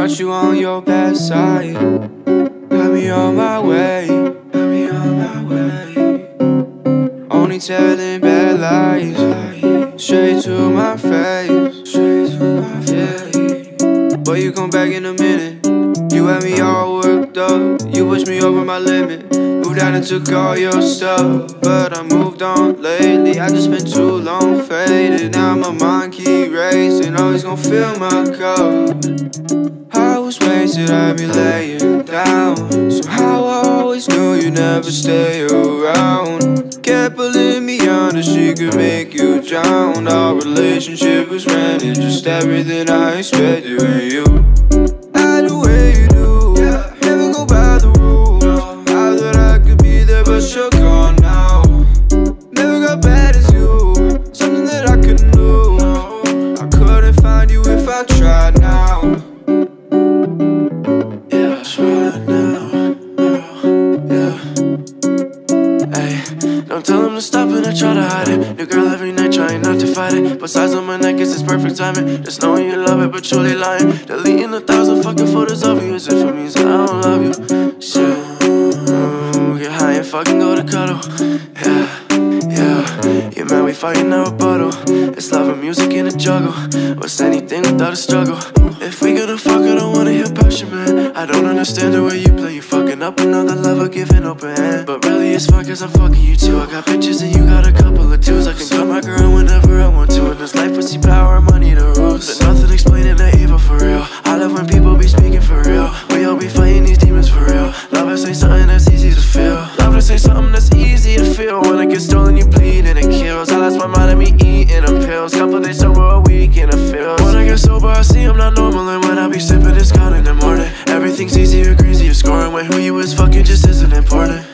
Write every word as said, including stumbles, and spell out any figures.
got you on your best side. Got me on my way, got me on my way. Only telling bad lies, straight to my face, straight to my face. Boy, you come back in a minute. You had me all worked up, you pushed me over my limit. Moved out and took all your stuff, but I moved on lately. I just been too long faded. Now my mind keep racing, always gon' fill my cup. I was wasted, I'd be laying down. Somehow I always knew you never stay around. Kept pulling me under, she could make you drown. Our relationship was rented, just everything I expected with you. I the way you do, yeah. Never go by the rules. I thought I could be there, but you're gone now. Never got bad as you, something that I couldn't do. I couldn't find you if I tried now. Yeah, try now, yeah. Ay, don't tell him to stop and I try to hide it. New girl every night trying not to fight it. Besides on my neck is this perfect timing. Just knowing you love it but truly lying. Deleting a thousand fucking photos of you as if it means that I don't love you. Shit, ooh, get high and fucking go to cuddle. Yeah, yeah, you mad we fighting our rebuttal. It's love and music in a juggle. What's anything without a struggle? If we gonna fuck, I don't wanna hear passion, man. I don't understand the way you play. You fucking up another lover, giving open hand. But really it's fun cause I'm fucking you too. I got pictures and you got a couple of twos. I can cut my girl whenever I want to. In this life, pussy power, money the rules. But nothing explaining the evil for real. I love when people be speaking for real. We all be fighting these demons for real. Love us ain't something that's easy to feel. Love us ain't something that's easy to feel. When it gets stolen, you bleed and it kills. I lost my mind and me eating them pills. Couple days sober, a week in the field. When I get sober, I see I'm not normal. And when I be sipping, it's gone in the morning. Everything's easier, crazier, scoring. When who you is fucking just isn't important.